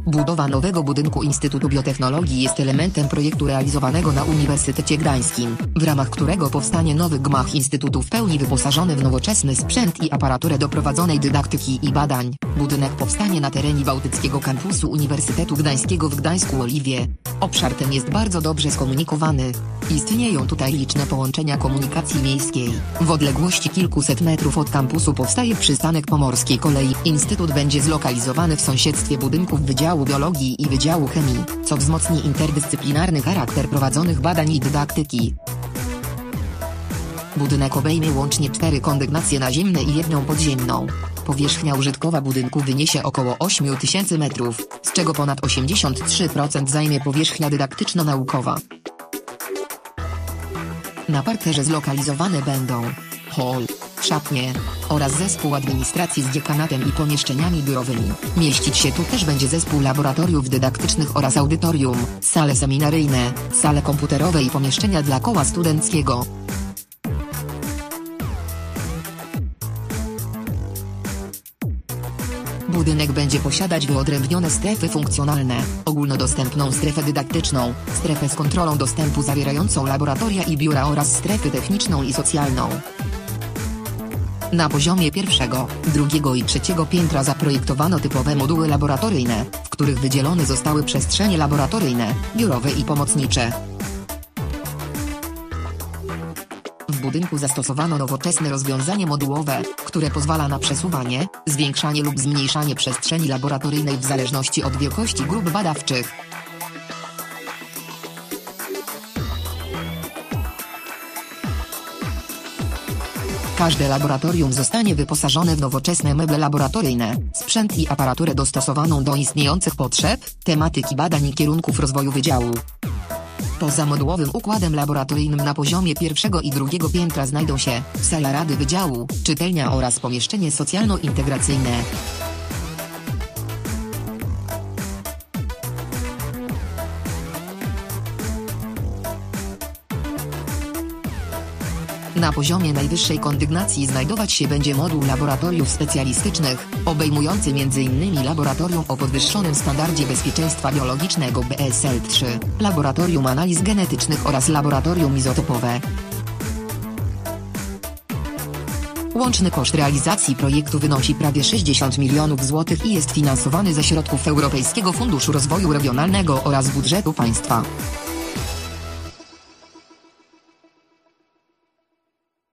Budowa nowego budynku Instytutu Biotechnologii jest elementem projektu realizowanego na Uniwersytecie Gdańskim, w ramach którego powstanie nowy gmach Instytutu w pełni wyposażony w nowoczesny sprzęt i aparaturę do prowadzonej dydaktyki i badań. Budynek powstanie na terenie Bałtyckiego Kampusu Uniwersytetu Gdańskiego w Gdańsku-Oliwie. Obszar ten jest bardzo dobrze skomunikowany. Istnieją tutaj liczne połączenia komunikacji miejskiej. W odległości kilkuset metrów od kampusu powstaje przystanek Pomorskiej Kolei. Instytut będzie zlokalizowany w sąsiedztwie budynków Wydziału Biologii i Wydziału Chemii, co wzmocni interdyscyplinarny charakter prowadzonych badań i dydaktyki. Budynek obejmie łącznie 4 kondygnacje naziemne i 1 podziemną. Powierzchnia użytkowa budynku wyniesie około 8000 metrów, z czego ponad 83% zajmie powierzchnia dydaktyczno-naukowa. Na parterze zlokalizowane będą hol, szatnie oraz zespół administracji z dziekanatem i pomieszczeniami biurowymi. Mieścić się tu też będzie zespół laboratoriów dydaktycznych oraz audytorium, sale seminaryjne, sale komputerowe i pomieszczenia dla koła studenckiego. Budynek będzie posiadać wyodrębnione strefy funkcjonalne, ogólnodostępną strefę dydaktyczną, strefę z kontrolą dostępu zawierającą laboratoria i biura oraz strefę techniczną i socjalną. Na poziomie pierwszego, drugiego i trzeciego piętra zaprojektowano typowe moduły laboratoryjne, w których wydzielone zostały przestrzenie laboratoryjne, biurowe i pomocnicze. W budynku zastosowano nowoczesne rozwiązanie modułowe, które pozwala na przesuwanie, zwiększanie lub zmniejszanie przestrzeni laboratoryjnej w zależności od wielkości grup badawczych. Każde laboratorium zostanie wyposażone w nowoczesne meble laboratoryjne, sprzęt i aparaturę dostosowaną do istniejących potrzeb, tematyki badań i kierunków rozwoju wydziału. Poza modułowym układem laboratoryjnym na poziomie pierwszego i drugiego piętra znajdą się sala Rady Wydziału, czytelnia oraz pomieszczenie socjalno-integracyjne. Na poziomie najwyższej kondygnacji znajdować się będzie moduł laboratoriów specjalistycznych, obejmujący m.in. laboratorium o podwyższonym standardzie bezpieczeństwa biologicznego BSL-3, laboratorium analiz genetycznych oraz laboratorium izotopowe. Łączny koszt realizacji projektu wynosi prawie 60 milionów złotych i jest finansowany ze środków Europejskiego Funduszu Rozwoju Regionalnego oraz budżetu państwa.